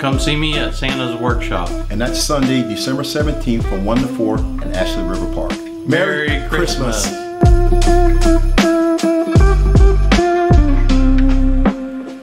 come see me at Santa's workshop. And that's Sunday, December 17th from 1 to 4 in Ashley River Park. Merry Christmas.